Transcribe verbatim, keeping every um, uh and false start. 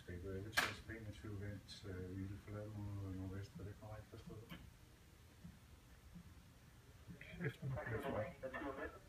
skal gå alle til B enogtyve vendt, øh, vi vil forlade mod nordvest, er det korrekt forstået? Kæft, nu bliver det